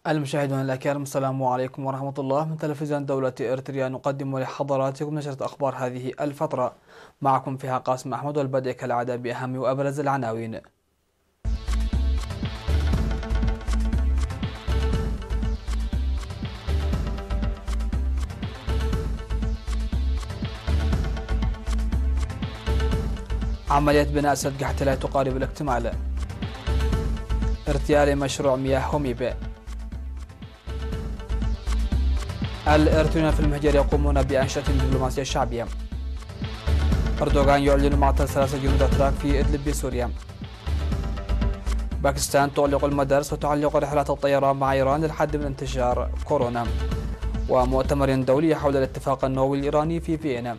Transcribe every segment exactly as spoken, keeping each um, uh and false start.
المشاهدون الأكارم، السلام عليكم ورحمة الله. من تلفزيون دولة إريتريا نقدم لحضراتكم نشرة أخبار هذه الفترة. معكم فيها قاسم أحمد، والبدء كالعادة بأهم وأبرز العناوين. عملية بناء سد قحطة تقارب الاكتمال. ارتيال مشروع مياه هوميب. الإريتريون في المهجر يقومون بأنشطة دبلوماسية شعبية. أردوغان يعلن معطل ثلاثة جنود أتراك في إدلب بسوريا. باكستان تغلق المدارس وتعلق رحلات الطيران مع إيران للحد من انتشار كورونا. ومؤتمر دولي حول الاتفاق النووي الإيراني في فيينا.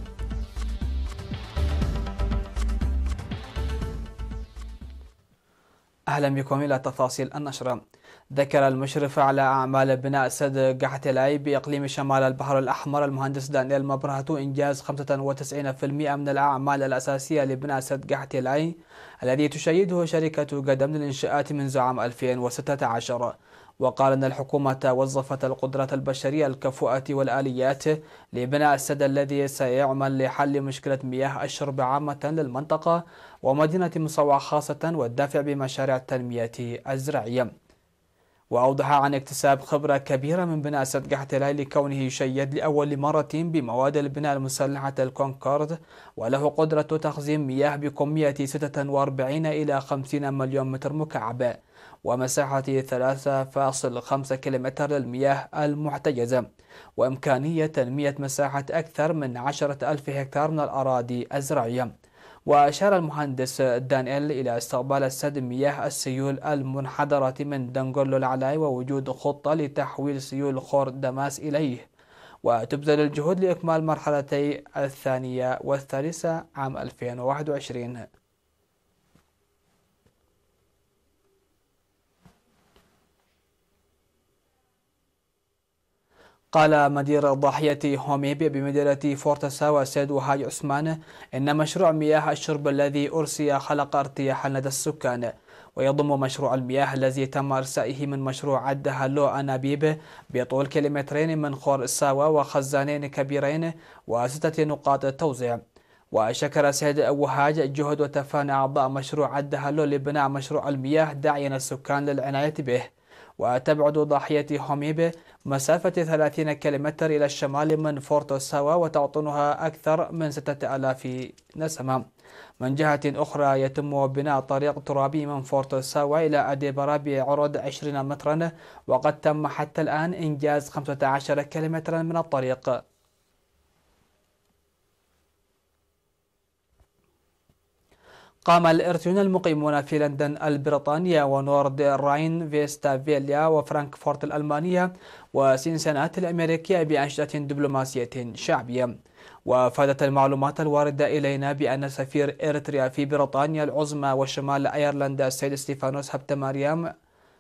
أهلا بكم إلى تفاصيل النشرة. ذكر المشرف على أعمال بناء سد قحطة بإقليم شمال البحر الأحمر المهندس دانيال مبرهة إنجاز خمسة وتسعين بالمئة من الأعمال الأساسية لبناء سد قحطة الذي تشيده شركة قدم للإنشاءات منذ عام ألفين وستة عشر. وقال أن الحكومة وظفت القدرات البشرية الكفؤة والآليات لبناء السد الذي سيعمل لحل مشكلة مياه الشرب عامة للمنطقة ومدينة مصوع خاصة، والدافع بمشاريع التنمية الزراعية. وأوضح عن اكتساب خبرة كبيرة من بناء سد قحطة لكونه يشيد لأول مرة بمواد البناء المسلحة الكونكورد، وله قدرة تخزين مياه بكمية ستة وأربعين إلى خمسين مليون متر مكعب ومساحة ثلاثة فاصلة خمسة كيلومتر للمياه المحتجزة، وإمكانية تنمية مساحة أكثر من عشرة ألف هكتار من الأراضي الزراعية. وأشار المهندس دانيال إلى استقبال السد مياه السيول المنحدرة من دنغولو العلاي ووجود خطة لتحويل سيول خور دماس إليه، وتبذل الجهود لإكمال مرحلتي الثانية والثالثة عام ألفين وواحد وعشرين. قال مدير ضاحية هوميب بمدينة فورتساوا السيد وهاج عثمان إن مشروع مياه الشرب الذي أرسي خلق ارتياحا لدى السكان، ويضم مشروع المياه الذي تم إرسائه من مشروع عدها لو أنابيب بطول كيلومترين من خور الساوا وخزانين كبيرين وستة نقاط توزيع. وشكر السيد وهاج جهد وتفاني أعضاء مشروع عدها لو لبناء مشروع المياه، داعيا السكان للعناية به. وتبعد ضاحية هوميب مسافة ثلاثين كيلومتر إلى الشمال من فورتساوا وتعطنها أكثر من ستة آلاف نسمة. من جهة أخرى يتم بناء طريق ترابي من فورتساوا إلى أديبرا بعرض عشرين مترا، وقد تم حتى الآن إنجاز خمسة عشر كيلومترا من الطريق. قام الإريتريون المقيمون في لندن البريطانية ونورد راين فيستافيليا وفرانكفورت الألمانية وسينسيناتي الأمريكية بأنشطة دبلوماسية شعبية. وافادت المعلومات الواردة إلينا بأن سفير إريتريا في بريطانيا العظمى وشمال أيرلندا السيد ستيفانوس هبتماريام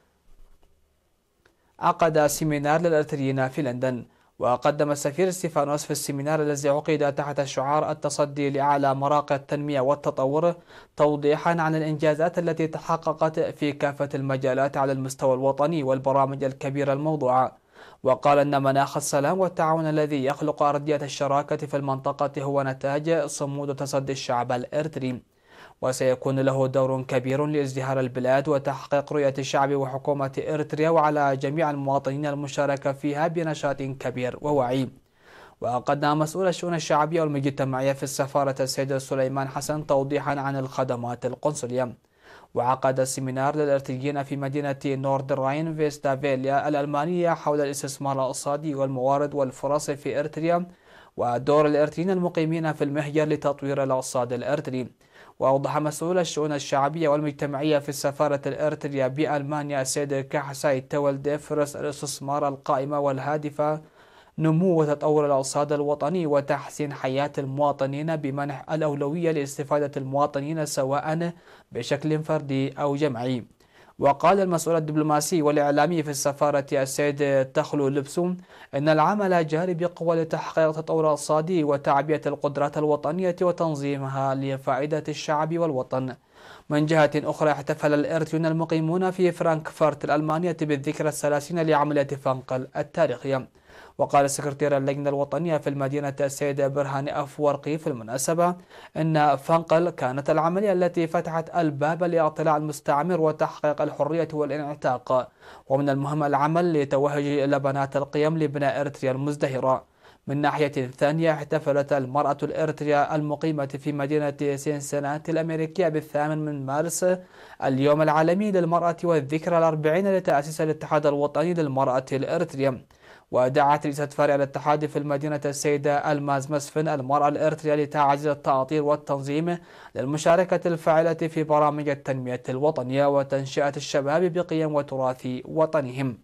عقد سيمينار للإريتريين في لندن. وقدم السفير ستيفانوس في السيمينار الذي عقد تحت شعار التصدي لأعلى مراقع التنمية والتطور توضيحا عن الإنجازات التي تحققت في كافة المجالات على المستوى الوطني والبرامج الكبيرة الموضوعة. وقال أن مناخ السلام والتعاون الذي يخلق أرضية الشراكة في المنطقة هو نتاج صمود تصدي الشعب الإريتري، وسيكون له دور كبير لازدهار البلاد وتحقيق رؤية الشعب وحكومة إريتريا، وعلى جميع المواطنين المشاركة فيها بنشاط كبير ووعي. وقدم مسؤول الشؤون الشعبية والمجتمعية في السفارة السيد سليمان حسن توضيحا عن الخدمات القنصلية. وعقد السيمينار للإريتريين في مدينة نورد راين فيستافيليا الألمانية حول الاستثمار الاقتصادي والموارد والفرص في إريتريا ودور الإريتريين المقيمين في المهجر لتطوير الاقتصاد الإريتري. وأوضح مسؤول الشؤون الشعبية والمجتمعية في السفارة الإريترية بألمانيا السيد كاحساي تولد فرص الاستثمار القائمة والهادفة نمو وتطور الاقتصاد الوطني وتحسين حياة المواطنين بمنح الأولوية لاستفادة المواطنين سواء بشكل فردي أو جمعي. وقال المسؤول الدبلوماسي والإعلامي في السفارة السيد تخلو لبسوم إن العمل جاري بقوة لتحقيق تطور اقتصادي وتعبئة القدرات الوطنية وتنظيمها لفائدة الشعب والوطن. من جهة أخرى، احتفل الإريتريون المقيمون في فرانكفورت الألمانية بالذكرى الثلاثين لعملية فنقل التاريخية. وقال سكرتير اللجنة الوطنية في المدينة السيد برهان أفورقي في المناسبة إن فنقل كانت العملية التي فتحت الباب لاعتلاء المستعمر وتحقيق الحرية والانعتاق، ومن المهم العمل لتوهج لبنات القيم لبناء إريتريا المزدهرة. من ناحية ثانية، احتفلت المرأة الإريترية المقيمة في مدينة سينسيناتي الأمريكية بالثامن من مارس اليوم العالمي للمرأة والذكرى الأربعين لتأسيس الاتحاد الوطني للمرأة الإريترية. ودعت رئيسة فرع الاتحاد في المدينة السيدة ألماز مسفن المرأة الإريترية لتعزيز التأطير والتنظيم للمشاركة الفاعلة في برامج التنمية الوطنية وتنشئة الشباب بقيم وتراث وطنهم.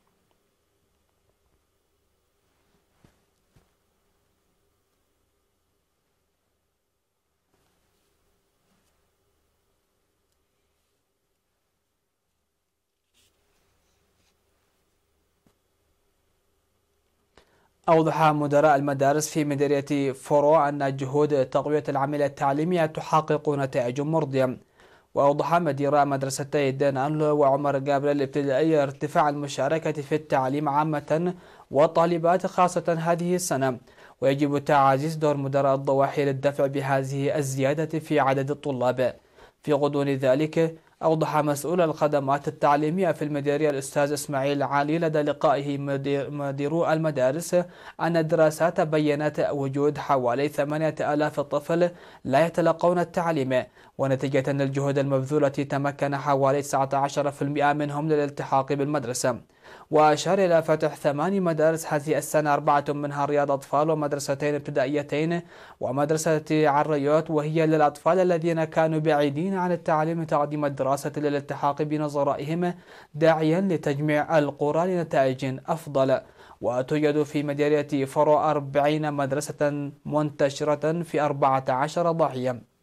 أوضح مدراء المدارس في مديرية فورو أن جهود تقوية العملية التعليمية تحقق نتائج مرضية. وأوضح مدير مدرستي دانان وعمر جابر الابتدائية ارتفاع المشاركة في التعليم عامة والطالبات خاصة هذه السنة، ويجب تعزيز دور مدراء الضواحي للدفع بهذه الزيادة في عدد الطلاب. في غضون ذلك، أوضح مسؤول الخدمات التعليمية في المديرية الأستاذ إسماعيل علي لدى لقائه مدير مديرو المدارس أن الدراسات بيّنت وجود حوالي ثمانية آلاف طفل لا يتلقون التعليم، ونتيجة الجهود المبذولة تمكن حوالي تسعة عشر بالمئة منهم للالتحاق بالمدرسة. وأشار إلى فتح ثمان مدارس هذه السنة، أربعة منها رياض أطفال ومدرستين ابتدائيتين ومدرسة عريوت، وهي للأطفال الذين كانوا بعيدين عن التعليم تقديم الدراسة للالتحاق بنظرائهم، داعيا لتجميع القرى لنتائج أفضل. وتوجد في مديرية فرو أربعين مدرسة منتشرة في أربعة عشر ضاحية.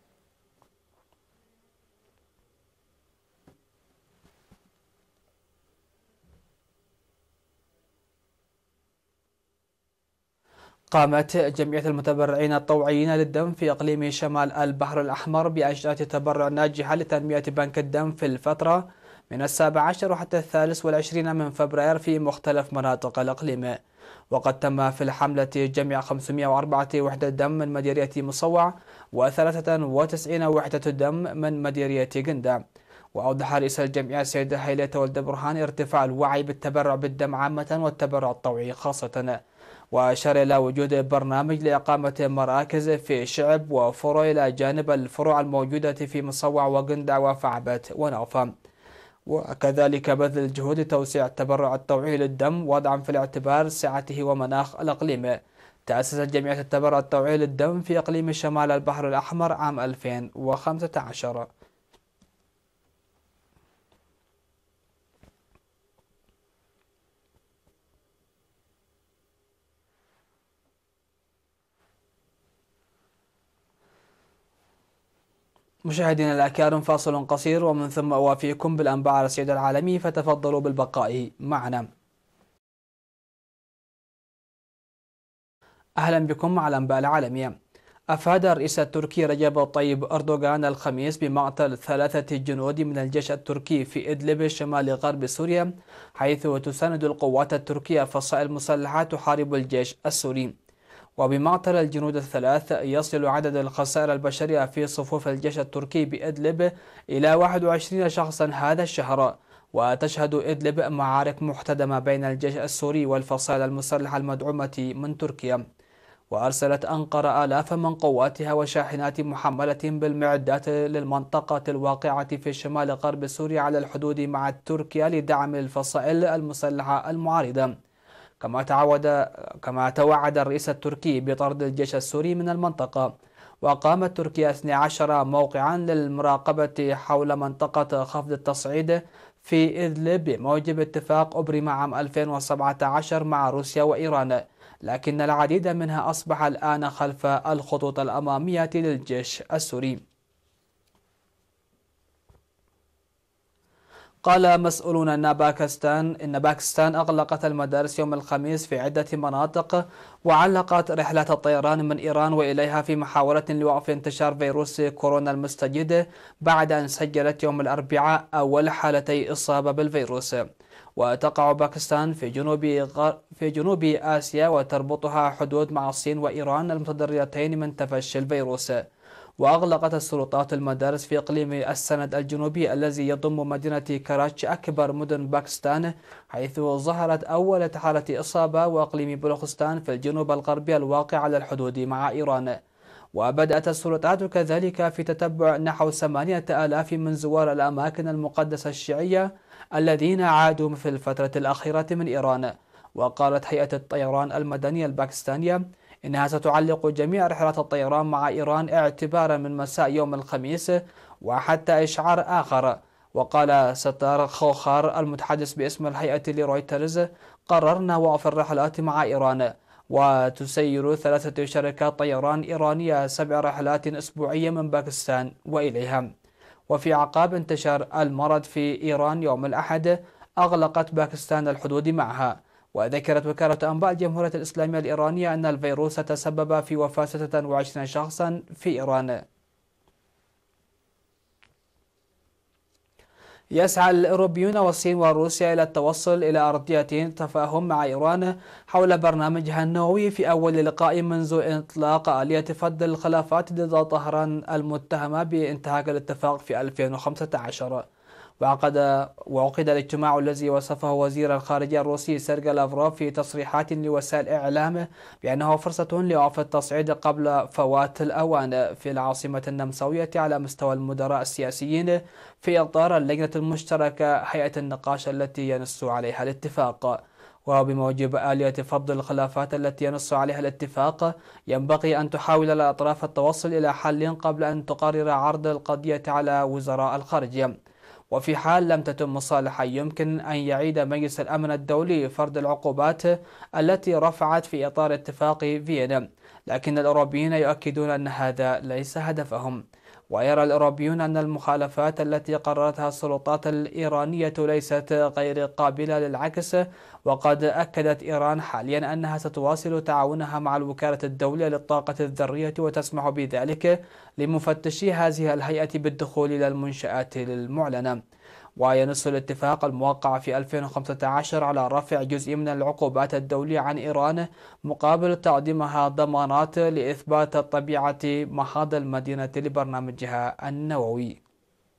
قامت جمعية المتبرعين الطوعيين للدم في إقليم شمال البحر الأحمر بأنشطة تبرع ناجحة لتنمية بنك الدم في الفترة من السابع عشر حتى الثالث والعشرين من فبراير في مختلف مناطق الإقليم. وقد تم في الحملة جمع خمسمئة وأربعة وحدة دم من مديرية مصوع وثلاثة وتسعين وحدة دم من مديرية قندة. وأوضح رئيس الجمعية السيد هيلة ولد برهان ارتفاع الوعي بالتبرع بالدم عامة والتبرع الطوعي خاصة، وأشار إلى وجود برنامج لإقامة مراكز في شعب وفرع إلى جانب الفروع الموجودة في مصوع وقندع وفعبت ونوفا. وكذلك بذل جهود توسيع التبرع الطوعي للدم وضعا في الاعتبار سعته ومناخ الإقليم. تأسست جمعية التبرع الطوعي للدم في إقليم شمال البحر الأحمر عام ألفين وخمسة عشر. مشاهدينا الأكارم، فاصل قصير ومن ثم أوافيكم بالأنباء على الصعيد العالمي، فتفضلوا بالبقاء معنا. أهلا بكم على الأنباء العالمية. أفاد الرئيس التركي رجب طيب أردوغان الخميس بمقتل ثلاثة جنود من الجيش التركي في إدلب شمال غرب سوريا، حيث تساند القوات التركية فصائل مسلحة تحارب الجيش السوري. وبمعطل الجنود الثلاث يصل عدد الخسائر البشرية في صفوف الجيش التركي بإدلب إلى واحد وعشرين شخصا هذا الشهر. وتشهد إدلب معارك محتدمة بين الجيش السوري والفصائل المسلحة المدعومة من تركيا. وأرسلت أنقرة آلاف من قواتها وشاحنات محملة بالمعدات للمنطقة الواقعة في شمال غرب سوريا على الحدود مع تركيا لدعم الفصائل المسلحة المعارضة. كما تعود كما توعد الرئيس التركي بطرد الجيش السوري من المنطقة. وقامت تركيا اثني عشر موقعا للمراقبة حول منطقة خفض التصعيد في إدلب بموجب اتفاق أبرم عام ألفين وسبعة عشر مع روسيا وإيران، لكن العديد منها أصبح الآن خلف الخطوط الأمامية للجيش السوري. قال مسؤولون أن باكستان إن باكستان أغلقت المدارس يوم الخميس في عدة مناطق، وعلقت رحلات الطيران من إيران وإليها في محاولة لوقف انتشار فيروس كورونا المستجد، بعد أن سجلت يوم الأربعاء أول حالتي إصابة بالفيروس. وتقع باكستان في جنوب غر... في جنوب آسيا، وتربطها حدود مع الصين وإيران المتضررتين من تفشي الفيروس. وأغلقت السلطات المدارس في إقليم السند الجنوبي الذي يضم مدينة كراتشي أكبر مدن باكستان، حيث ظهرت أول حالة إصابة، وإقليم بلوخستان في الجنوب الغربي الواقع على الحدود مع إيران. وبدأت السلطات كذلك في تتبع نحو ثمانية آلاف من زوار الأماكن المقدسة الشيعية الذين عادوا في الفترة الأخيرة من إيران. وقالت هيئة الطيران المدنية الباكستانية إنها ستعلق جميع رحلات الطيران مع إيران اعتبارا من مساء يوم الخميس وحتى إشعار آخر. وقال ستار خوخار المتحدث باسم الهيئة لرويترز: قررنا وقف الرحلات مع إيران، وتسير ثلاثة شركات طيران إيرانية سبع رحلات أسبوعية من باكستان وإليها. وفي أعقاب انتشار المرض في إيران يوم الأحد، أغلقت باكستان الحدود معها. وذكرت وكالة أنباء الجمهورية الإسلامية الإيرانية أن الفيروس تسبب في وفاة ستة وعشرين شخصا في إيران. يسعى الأوروبيون والصين وروسيا إلى التوصل إلى أرضية تفاهم مع إيران حول برنامجها النووي في أول لقاء منذ إطلاق آلية فض الخلافات ضد طهران المتهمة بانتهاك الاتفاق في ألفين وخمسة عشر. وعقد وعقد الاجتماع الذي وصفه وزير الخارجية الروسي سيرجي لافروف في تصريحات لوسائل الإعلام بأنه فرصة لوقف التصعيد قبل فوات الأوان في العاصمة النمساوية على مستوى المدراء السياسيين، في إطار اللجنة المشتركة هيئة النقاش التي ينص عليها الاتفاق. وبموجب آلية فض الخلافات التي ينص عليها الاتفاق، ينبغي أن تحاول الأطراف التوصل إلى حل قبل أن تقرر عرض القضية على وزراء الخارجية. وفي حال لم تتم مصالحة، يمكن أن يعيد مجلس الأمن الدولي فرض العقوبات التي رفعت في إطار اتفاق فيينا، لكن الأوروبيين يؤكدون أن هذا ليس هدفهم. ويرى الأوروبيون أن المخالفات التي قررتها السلطات الإيرانية ليست غير قابلة للعكس. وقد أكدت إيران حاليا أنها ستواصل تعاونها مع الوكالة الدولية للطاقة الذرية، وتسمح بذلك لمفتشي هذه الهيئة بالدخول إلى المنشآت المعلنة. وينص الاتفاق الموقع في ألفين وخمسة عشر على رفع جزء من العقوبات الدولية عن إيران مقابل تقديمها ضمانات لإثبات طبيعة محاض المدينة لبرنامجها النووي.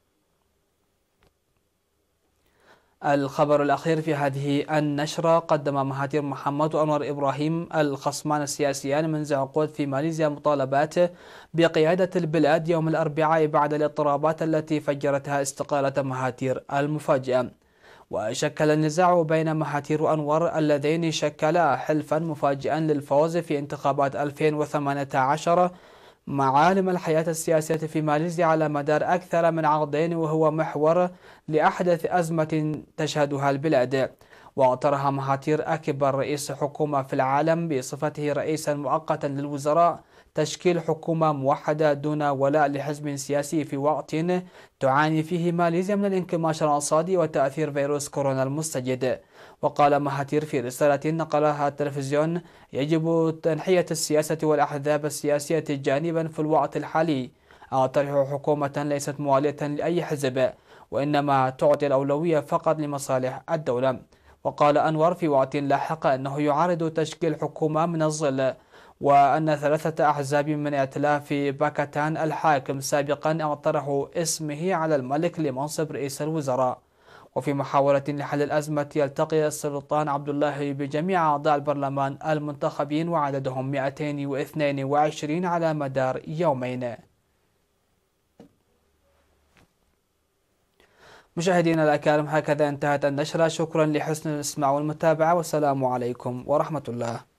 الخبر الأخير في هذه النشرة: قدم مهاتير محمد وأنور إبراهيم الخصمان السياسيان منذ عقود في ماليزيا مطالبات بقيادة البلاد يوم الأربعاء بعد الاضطرابات التي فجرتها استقالة مهاتير المفاجئة. وشكل النزاع بين مهاتير وأنور اللذين شكلا حلفا مفاجئا للفوز في انتخابات ألفين وثمانية عشر معالم الحياة السياسية في ماليزيا على مدار أكثر من عقدين، وهو محور لأحدث أزمة تشهدها البلاد. واعترها مهاتير أكبر رئيس حكومة في العالم بصفته رئيسا مؤقتا للوزراء تشكيل حكومة موحدة دون ولاء لحزب سياسي في وقت تعاني فيه ماليزيا من الانكماش الاقتصادي وتأثير فيروس كورونا المستجد. وقال مهاتير في رسالة نقلها التلفزيون: يجب تنحية السياسة والأحزاب السياسية جانبا في الوقت الحالي. أطرح حكومة ليست موالية لأي حزب، وإنما تعطي الأولوية فقط لمصالح الدولة. وقال أنور في وقت لاحق أنه يعارض تشكيل حكومة من الظل، وأن ثلاثة أحزاب من ائتلاف باكستان الحاكم سابقا اقترحوا اسمه على الملك لمنصب رئيس الوزراء. وفي محاولة لحل الأزمة، يلتقي السلطان عبد الله بجميع أعضاء البرلمان المنتخبين وعددهم مئتين واثنين وعشرين على مدار يومين. مشاهدينا الأكارم، هكذا انتهت النشرة. شكرا لحسن الاستماع والمتابعة، والسلام عليكم ورحمة الله.